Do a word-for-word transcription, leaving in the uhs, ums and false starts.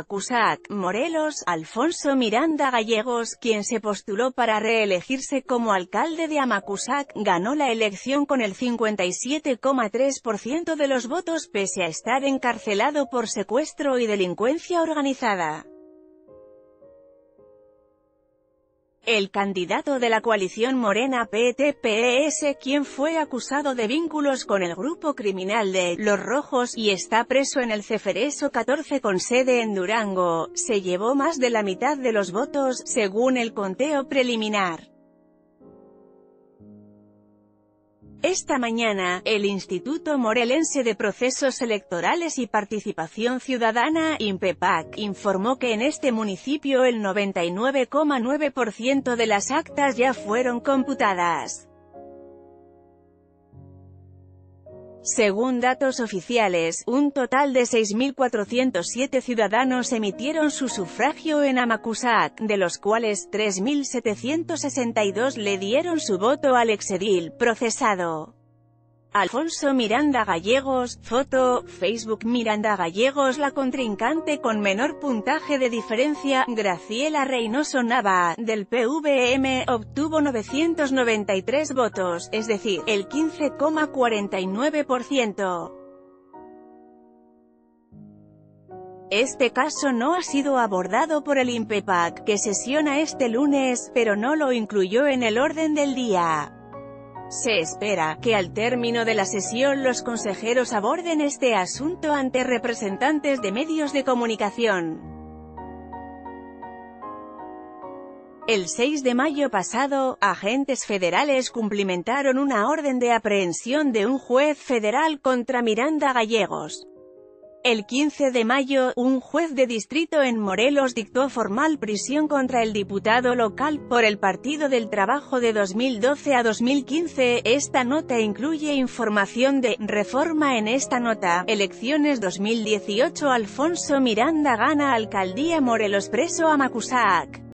Amacuzac, Morelos, Alfonso Miranda Gallegos, quien se postuló para reelegirse como alcalde de Amacuzac, ganó la elección con el cincuenta y siete coma tres por ciento de los votos pese a estar encarcelado por secuestro y delincuencia organizada. El candidato de la coalición Morena P T P E S, quien fue acusado de vínculos con el grupo criminal de Los Rojos y está preso en el Ceferezo catorce con sede en Durango, se llevó más de la mitad de los votos, según el conteo preliminar. Esta mañana, el Instituto Morelense de Procesos Electorales y Participación Ciudadana, INPEPAC, informó que en este municipio el noventa y nueve coma nueve por ciento de las actas ya fueron computadas. Según datos oficiales, un total de seis mil cuatrocientos siete ciudadanos emitieron su sufragio en Amacuzac, de los cuales tres mil setecientos sesenta y dos le dieron su voto al exedil procesado. Alfonso Miranda Gallegos, foto, Facebook. Miranda Gallegos, la contrincante con menor puntaje de diferencia, Graciela Reynoso Nava, del P V M, obtuvo novecientos noventa y tres votos, es decir, el quince coma cuarenta y nueve por ciento. Este caso no ha sido abordado por el INPEPAC, que sesiona este lunes, pero no lo incluyó en el orden del día. Se espera que al término de la sesión los consejeros aborden este asunto ante representantes de medios de comunicación. El seis de mayo pasado, agentes federales cumplimentaron una orden de aprehensión de un juez federal contra Miranda Gallegos. El quince de mayo, un juez de distrito en Morelos dictó formal prisión contra el diputado local por el Partido del Trabajo de dos mil doce a dos mil quince. Esta nota incluye información de Reforma. En esta nota, elecciones dos mil dieciocho. Alfonso Miranda gana alcaldía Morelos, preso Amacuzac.